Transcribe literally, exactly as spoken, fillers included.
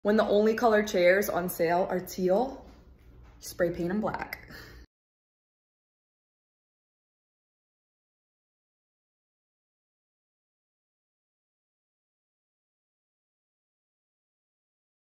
When the only color chairs on sale are teal, spray paint them black.